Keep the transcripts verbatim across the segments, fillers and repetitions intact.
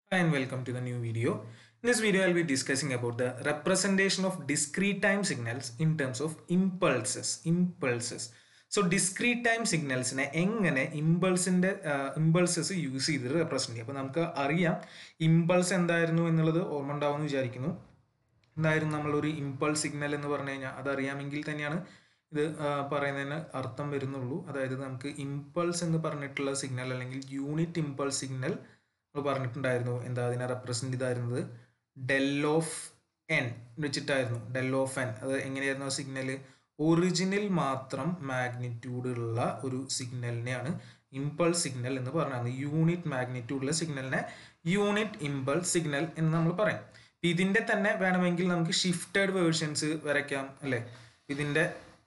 Hi and welcome to the new video. In this video, I'll be discussing about the representation of discrete time signals in terms of impulses. Impulses. So discrete time signals ne എങ്ങനെ ഇമ്പൾസിന്റെ impulses use ചെയ്ത് represent ചെയ്യും. അപ്പോൾ നമുക്ക് അറിയാം impulse എന്തായിരുന്നു എന്നുള്ളത് ഓർമ്മ ഉണ്ടാവുമെന്ന് വിചാരിക്കുന്നു. എന്തായിരുന്നു നമ്മളൊരു ഇമ്പൾസ് സിഗ്നൽ എന്ന് പറഞ്ഞു കഴിഞ്ഞാൽ അതറിയാമെങ്കിൽ തന്നെയാണ് ഇത് പറയുന്നതിന് അർത്ഥം വരുന്നുള്ളൂ. അതായത് നമുക്ക് ഇമ്പൾസ് എന്ന് പറഞ്ഞിട്ടുള്ള സിഗ്നൽ അല്ലെങ്കിൽ യൂണിറ്റ് ഇമ്പൾസ് സിഗ്നൽ പറഞ്ഞിട്ടുണ്ടായിരുന്നു. എന്താ അതിനെ റെപ്രസെന്റ് ചെയ്തായിരുന്നത് ഡെൽ ഓഫ് എൻ വെച്ചിട്ടായിരുന്നു. ഡെൽ ഓഫ് എൻ അത് എങ്ങനെയായിരുന്നു ആ സിഗ്നൽ? ഒറിജിനിൽ മാത്രം മാഗ്നിറ്റ്യൂഡ് ഉള്ള ഒരു സിഗ്നലിനെയാണ് ഇമ്പൾസ് സിഗ്നൽ എന്ന് പറഞ്ഞത്. യൂണിറ്റ് മാഗ്നിറ്റ്യൂഡുള്ള സിഗ്നലിനെ യൂണിറ്റ് ഇമ്പൾസ് സിഗ്നൽ എന്ന് നമ്മൾ പറയും. ഇതിന്റെ തന്നെ വേണമെങ്കിൽ നമുക്ക് ഷിഫ്റ്റഡ് വേർഷൻസ് വരയ്ക്കാം അല്ലെ. ഇതിന്റെ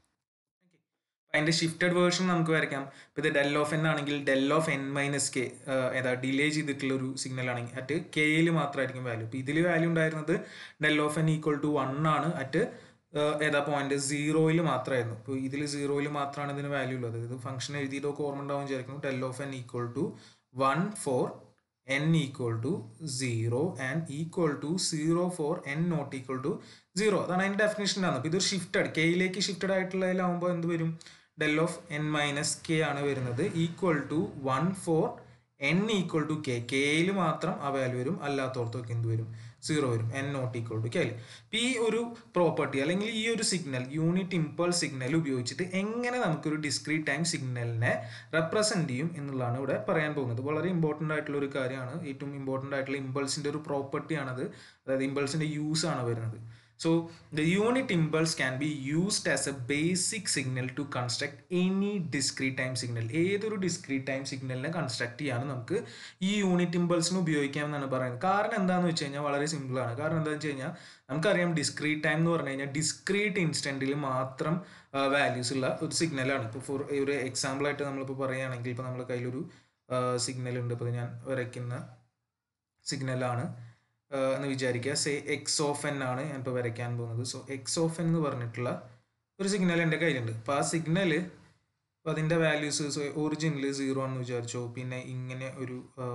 അതിന്റെ ഷിഫ്റ്റഡ് വേർഷൻ നമുക്ക് വരയ്ക്കാം. ഇപ്പൊ ഇത് ഡെൽ ഓഫ് എൻ ആണെങ്കിൽ del of n minus k ഏതാ ഡിലേ ചെയ്തിട്ടുള്ള ഒരു സിഗ്നൽ ആണെങ്കിൽ അറ്റ് കെയിൽ മാത്രമായിരിക്കും വാല്യൂ. ഇപ്പൊ ഇതിൽ വാല്യൂ ഉണ്ടായിരുന്നത് del of n equal to one ആണ്. അറ്റ് ഏതാ പോയിന്റ് സീറോയിൽ മാത്രമായിരുന്നു. ഇപ്പോൾ ഇതിൽ സീറോയിൽ മാത്രമാണ് ഇതിന് വാല്യൂ ഉള്ളത്. ഇത് ഫംഗ്ഷൻ എഴുതിയതൊക്കെ ഓർമ്മ ഉണ്ടാവും വിചാരിക്കുന്നു. Del of n equal to one for n equal to zero and equal to zero for n not equal to zero. അതാണ് അതിന്റെ ഡെഫിനേഷൻ ആണ്. അപ്പോൾ ഇതൊരു ഷിഫ്റ്റഡ് കെയിലേക്ക് ഷിഫ്റ്റഡ് ആയിട്ടുള്ളതിലാവുമ്പോൾ എന്ത് വരും? Del of n minus k ആണ് വരുന്നത്. Equal to one for n equal to k. കെയിൽ മാത്രം ആ വാല്യൂ വരും, അല്ലാത്തടത്തൊക്കെ എന്ത് വരും? സീറോ വരും. N not equal to k. ഇപ്പം ഈ ഒരു പ്രോപ്പർട്ടി അല്ലെങ്കിൽ ഈ ഒരു സിഗ്നൽ യൂണിറ്റ് ഇമ്പൾസ് സിഗ്നൽ ഉപയോഗിച്ചിട്ട് എങ്ങനെ നമുക്കൊരു ഡിസ്ക്രീറ്റ് ടൈം സിഗ്നലിനെ റെപ്രസെന്റ് ചെയ്യും എന്നുള്ളതാണ് ഇവിടെ പറയാൻ പോകുന്നത്. വളരെ ഇമ്പോർട്ടൻ്റ് ആയിട്ടുള്ള ഒരു കാര്യമാണ്. ഏറ്റവും ഇമ്പോർട്ടൻ്റ് ആയിട്ടുള്ള ഇമ്പൾസിന്റെ ഒരു പ്രോപ്പർട്ടിയാണത്. അതായത് ഇമ്പൾസിന്റെ യൂസ് ആണ് വരുന്നത്. So the unit impulse can be used as a basic signal to construct any discrete time signal. ഏതൊരു ഡിസ്ക്രീറ്റ് ടൈം സിഗ്നലിനെ കൺസ്ട്രക്ട് ചെയ്യാൻ നമുക്ക് ഈ യൂണിറ്റ് ഇമ്പൾസിന് ഉപയോഗിക്കാമെന്നാണ് പറയുന്നത്. കാരണം എന്താണെന്ന് വെച്ച് കഴിഞ്ഞാൽ വളരെ സിമ്പിൾ ആണ്. കാരണം എന്താണെന്ന് വെച്ച് കഴിഞ്ഞാൽ നമുക്കറിയാം ഡിസ്ക്രീറ്റ് ടൈം എന്ന് പറഞ്ഞു കഴിഞ്ഞാൽ ഡിസ്ക്രീറ്റ് ഇൻസ്റ്റന്റിൽ മാത്രം വാല്യൂസ് ഉള്ള ഒരു സിഗ്നലാണ്. ഇപ്പോൾ ഫോർ ഒരു എക്സാമ്പിൾ ആയിട്ട് നമ്മളിപ്പോൾ പറയുകയാണെങ്കിൽ ഇപ്പോൾ നമ്മുടെ കയ്യിലൊരു സിഗ്നൽ ഉണ്ട്. ഇപ്പോൾ ഞാൻ വരയ്ക്കുന്ന സിഗ്നലാണ് എന്ന് വിചാരിക്കുക. സേ എക്സ് ഓഫ് എൻ ആണ് ഞാനിപ്പോൾ വരയ്ക്കാൻ പോകുന്നത്. സോ എക്സ് ഓഫ് എൻ എന്ന് പറഞ്ഞിട്ടുള്ള ഒരു സിഗ്നൽ എൻ്റെ കയ്യിലുണ്ട്. അപ്പോൾ ആ സിഗ്നൽ അപ്പോൾ അതിൻ്റെ വാല്യൂസ് ഒറിജിനിൽ സീറോ ആണെന്ന് വിചാരിച്ചോ. പിന്നെ ഇങ്ങനെ ഒരു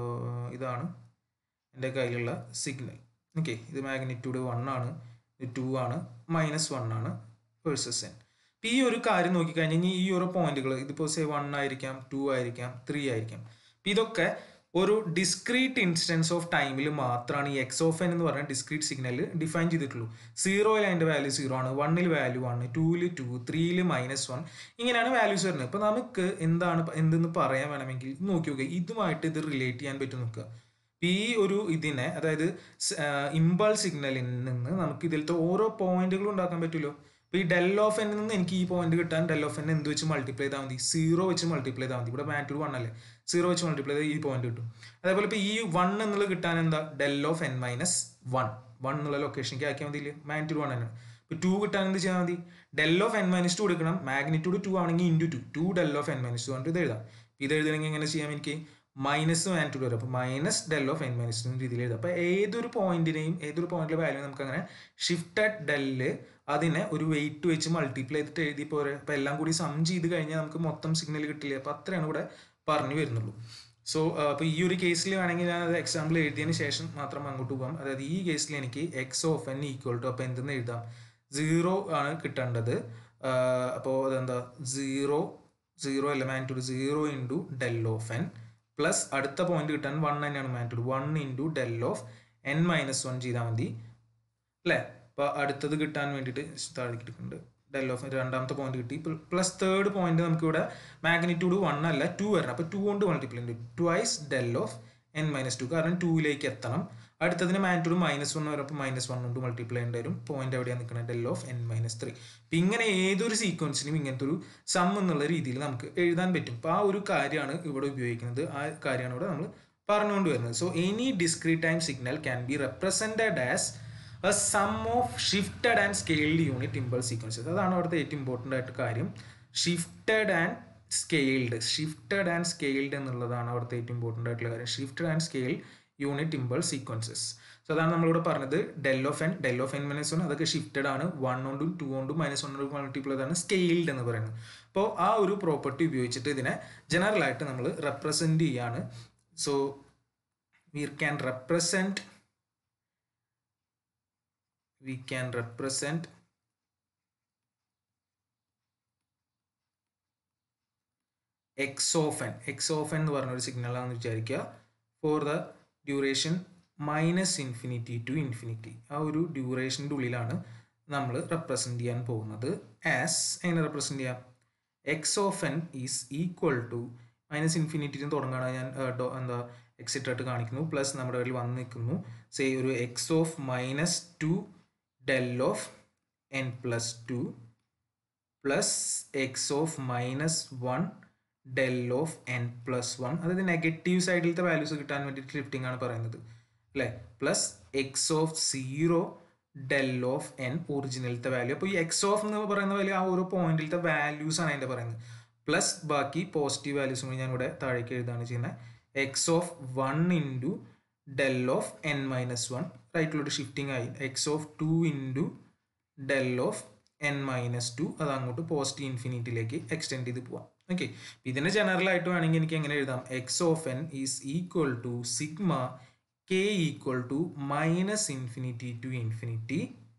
ഇതാണ് എൻ്റെ കയ്യിലുള്ള സിഗ്നൽ. ഓക്കെ, ഇത് മാഗ്നിറ്റ്യൂഡ് വൺ ആണ്, ഇത് ടു ആണ്, മൈനസ് വൺ ആണ് വേഴ്സസ് എൻ. അപ്പോൾ ഈ ഒരു കാര്യം നോക്കിക്കഴിഞ്ഞാൽ ഈ ഓരോ പോയിന്റുകൾ ഇതിപ്പോൾ സേ വൺ ആയിരിക്കാം, ടു ആയിരിക്കാം, ത്രീ ആയിരിക്കാം. അപ്പോൾ ഇതൊക്കെ ഒരു ഡിസ്ക്രീറ്റ് ഇൻസ്റ്റൻസ് ഓഫ് ടൈമിൽ മാത്രമാണ് ഈ എക്സ് ഓഫ് എൻ എന്ന് പറഞ്ഞ ഡിസ്ക്രീറ്റ് സിഗ്നൽ ഡിഫൈൻ ചെയ്തിട്ടുള്ളൂ. സീറോയിൽ അതിൻ്റെ വാല്യൂ സീറോ ആണ്, വണ്ണിൽ വാല്യൂ വൺ, ടൂവിൽ ടു, ത്രീയിൽ മൈനസ് വൺ, ഇങ്ങനെയാണ് വാല്യൂസ് വരുന്നത്. ഇപ്പോൾ നമുക്ക് എന്താണ് എന്തെന്ന് പറയാൻ വേണമെങ്കിൽ നോക്കി നോക്കുക, ഇതുമായിട്ട് ഇത് റിലേറ്റ് ചെയ്യാൻ പറ്റും നോക്കുക. ഈ ഒരു ഇതിനെ അതായത് ഇമ്പൾസ് സിഗ്നലിൽ നിന്ന് നമുക്ക് ഇതിലത്തെ ഓരോ പോയിന്റുകളും ഉണ്ടാക്കാൻ പറ്റുമല്ലോ. അപ്പോൾ ഈ ഡെൽ ഓഫ് എന്നിൽ നിന്ന് എനിക്ക് ഈ പോയിന്റ് കിട്ടാൻ ഡെൽ ഓഫ് എൻ എന്ത് വെച്ച് മൾട്ടിപ്ലൈ ചെയ്താൽ മതി? സീറോ വെച്ച് മൾട്ടിപ്ലൈ ചെയ്താൽ മതി. ഇവിടെ മാഗ്നിറ്റ്യൂഡ് വൺ അല്ലേ, സീറോ വെച്ച് മൾട്ടിപ്ലൈ ചെയ്താൽ ഈ പോയിന്റ് കിട്ടും. അതേപോലെ ഇപ്പോൾ ഈ വൺ എന്നുള്ളത് കിട്ടാൻ എന്താ? Del of n minus one one എന്നുള്ള ലൊക്കേഷനിലേക്ക് ആക്കിയാൽ മതി. മാഗ്നിറ്റ്യൂഡ് വൺ തന്നെയാണ്. ഇപ്പോൾ ടു കിട്ടാൻ എന്ത് ചെയ്യാൻ മതി? Del of n minus two എടുക്കണം. മാഗ്നിറ്റ്യൂഡ് ടു ആണെങ്കിൽ into two two del of n minus two കൊണ്ട് ഇത് എഴുതാം. ഇത് എഴുതണമെങ്കിൽ എങ്ങനെ ചെയ്യാം? എനിക്ക് മൈനസ് മാഗ്നിറ്റ്യൂഡ് വരും. അപ്പോൾ minus del of n minus two രീതിയിൽ എഴുതാം. അപ്പോൾ ഏതൊരു പോയിന്റിനെയും ഏതൊരു പോയിന്റിലെ വാല്യൂ നമുക്ക് അങ്ങനെ ഷിഫ്റ്റഡ് ഡെല്ല് അതിനെ ഒരു വെയിറ്റ് വെച്ച് മൾട്ടിപ്ലൈ ചെയ്തിട്ട് എഴുതി പോരെ. അപ്പോൾ എല്ലാം കൂടി സം ചെയ്ത് കഴിഞ്ഞാൽ നമുക്ക് മൊത്തം സിഗ്നൽ കിട്ടില്ല. അപ്പോൾ അത്രയാണ് ഇവിടെ പറഞ്ഞു വരുന്നുള്ളൂ. സോ അപ്പോൾ ഈ ഒരു കേസിൽ വേണമെങ്കിൽ ഞാൻ അത് എക്സാമ്പിൾ എഴുതിയതിന് ശേഷം മാത്രം അങ്ങോട്ട് പോകാം. അതായത് ഈ കേസിൽ എനിക്ക് x of n equal to അപ്പോൾ എന്തെന്ന് എഴുതാം? സീറോ ആണ് കിട്ടേണ്ടത്. അപ്പോൾ അതെന്താ? സീറോ സീറോ അല്ല magnitude zero into del of n plus അടുത്ത പോയിന്റ് കിട്ടാൻ വൺ തന്നെയാണ് magnitude one into del of n minus one ചെയ്താൽ മതി അല്ലേ. അപ്പോൾ അടുത്തത് കിട്ടാൻ വേണ്ടിയിട്ട് താഴേക്ക് എടുക്കുന്നുണ്ട്. ഡെൽ ഓഫ് രണ്ടാമത്തെ പോയിന്റ് കിട്ടി. പ്ലസ് തേർഡ് പോയിന്റ് നമുക്ക് ഇവിടെ മാഗ്നിറ്റ്യൂഡ് വൺ അല്ല ടു വരണം. അപ്പോൾ ടു കൊണ്ട് മൾട്ടിപ്ലൈ ഉണ്ട്. Twice del of n minus two, കാരണം ടൂയിലേക്ക് എത്തണം. അടുത്തതിന് മാഗ്നിറ്റ്യൂഡ് മൈനസ് വൺ വരപ്പോൾ മൈനസ് വൺ കൊണ്ട് മൾട്ടിപ്ലൈ ചെയ്യേണ്ടി വരും. പോയിന്റ് എവിടെയാണ് നിൽക്കുന്നത്? Del of n minus three. അപ്പം ഇങ്ങനെ ഏതൊരു സീക്വൻസിനും ഇങ്ങനത്തെ ഒരു സം എന്നുള്ള രീതിയിൽ നമുക്ക് എഴുതാൻ പറ്റും. അപ്പോൾ ആ ഒരു കാര്യമാണ് ഇവിടെ ഉപയോഗിക്കുന്നത്. ആ കാര്യമാണ് ഇവിടെ നമ്മൾ പറഞ്ഞുകൊണ്ട് വരുന്നത്. So any discrete time signal can be represented as a sum of shifted and scaled unit impulse sequences. അതാണ് അവിടുത്തെ ഏറ്റവും ഇമ്പോർട്ടൻ്റ് ആയിട്ട് കാര്യം. Shifted and scaled shifted and scaled എന്നുള്ളതാണ് അവിടുത്തെ ഏറ്റവും ഇമ്പോർട്ടൻ്റ് ആയിട്ടുള്ള കാര്യം. Shifted and scale unit impulse sequences. So അതാണ് നമ്മളിവിടെ പറഞ്ഞത്. Del of n del of n minus one അതൊക്കെ ഷിഫ്റ്റഡ് ആണ്. വൺ കൊണ്ടും ടു കൊണ്ടും മൈനസ് വൺ കൊണ്ടും മൾട്ടിപ്ലൈ ചെയ്താണ് സ്കെയിൽഡ് എന്ന് പറയുന്നത്. അപ്പോൾ ആ ഒരു പ്രോപ്പർട്ടി ഉപയോഗിച്ചിട്ട് ഇതിനെ ജനറൽ ആയിട്ട് നമ്മൾ റെപ്രസെന്റ് ചെയ്യാണ്. So we can represent we can represent x of n. X of n എന്ന് പറഞ്ഞ ഒരു സിഗ്നൽ ആണെന്ന് വിചാരിക്കുക. For the duration minus infinity to infinity. ആ ഒരു ഡ്യൂറേഷൻ്റെ ഉള്ളിലാണ് നമ്മൾ റെപ്രസെൻറ്റ് ചെയ്യാൻ പോകുന്നത്. ആസ് എങ്ങനെ റെപ്രസെൻറ്റ് ചെയ്യാം? X of n is equal to minus ഇൻഫിനിറ്റിന് തുടങ്ങുകയാണ് ഞാൻ എന്താ എക്സിറ്റ് ആയിട്ട് കാണിക്കുന്നു. പ്ലസ് നമ്മുടെ കയ്യിൽ വന്ന് നിൽക്കുന്നു സേ ഒരു x of minus two del of n plus two plus x of minus one del of n plus one. അതായത് നെഗറ്റീവ് സൈഡിലത്തെ വാല്യൂസ് കിട്ടാൻ വേണ്ടിയിട്ട് ഷിഫ്റ്റിംഗ് ആണ് പറയുന്നത് അല്ലേ. Plus x of zero del of n ഒറിജിനലത്തെ വാല്യൂ. അപ്പോൾ ഈ എക്സ് ഓഫ് എന്ന് പറയുന്ന വാല്യൂ ആ ഓരോ പോയിന്റിലത്തെ വാല്യൂസ് ആണ് അതിൻ്റെ പറയുന്നത്. പ്ലസ് ബാക്കി പോസിറ്റീവ് വാല്യൂസും കൂടി ഞാൻ ഇവിടെ താഴേക്ക് എഴുതാണ് ചെയ്യുന്നത്. X of one into del of n minus one റൈറ്റിലോട്ട് ഷിഫ്റ്റിംഗ് ആയി. X of two into del of n minus two അത് അങ്ങോട്ട് പോസിറ്റീവ് ഇൻഫിനിറ്റിയിലേക്ക് എക്സ്റ്റെൻഡ് ചെയ്ത് പോവാം. ഓക്കെ, ഇതിനെ ജനറൽ ആയിട്ട് വേണമെങ്കിൽ എനിക്ക് എങ്ങനെ എഴുതാം? X of n is equal to sigma k equal to minus infinity to infinity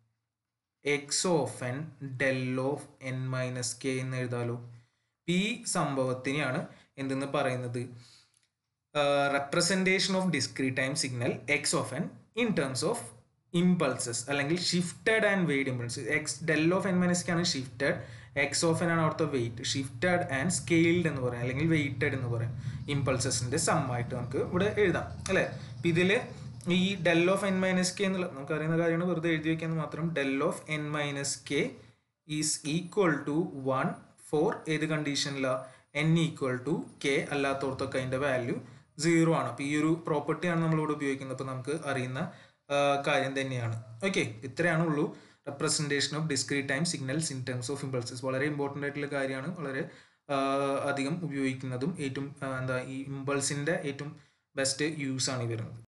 x of n del of n minus k എന്ന് എഴുതാലോ. ഈ സംഭവത്തിനെയാണ് എന്തെന്ന് പറയുന്നത്? Representation of discrete time signal x of n in terms of impulses അല്ലെങ്കിൽ shifted and weighted impulses. X del of n minus k ആണ് shifted, x of n ആണ് അവിടുത്തെ വെയിറ്റ്. ഷിഫ്റ്റഡ് ആൻഡ് സ്കെയിൽഡ് എന്ന് പറയാം അല്ലെങ്കിൽ വെയ്റ്റഡ് എന്ന് പറയാം. ഇമ്പൾസസിൻ്റെ സമ്മായിട്ട് നമുക്ക് ഇവിടെ എഴുതാം അല്ലേ. അപ്പം ഇതിൽ ഈ del of n minus k എന്നുള്ള നമുക്കറിയുന്ന കാര്യമാണ്, വെറുതെ എഴുതി വയ്ക്കാന്ന് മാത്രം. Del of n minus k is equal to one for ഏത് കണ്ടീഷനിലാണ്? എൻ ഈക്വൽ ടു കെ അല്ലാത്തടത്തൊക്കെ അതിൻ്റെ വാല്യൂ സീറോ ആണ്. അപ്പോൾ ഈ ഒരു പ്രോപ്പർട്ടിയാണ് നമ്മളിവിടെ ഉപയോഗിക്കുന്നത്. അപ്പോൾ നമുക്ക് അറിയുന്ന കാര്യം തന്നെയാണ്. ഓക്കെ, ഇത്രയാണ് ഉള്ളൂ representation of discrete time signals in terms of impulses. വളരെ ഇമ്പോർട്ടൻ്റ് ആയിട്ടുള്ള കാര്യമാണ്, വളരെ അധികം ഉപയോഗിക്കുന്നതും ഏറ്റവും എന്താ ഈ ഇമ്പൾസിൻ്റെ ഏറ്റവും ബെസ്റ്റ് യൂസ് ആണ് ഈ വരുന്നത്.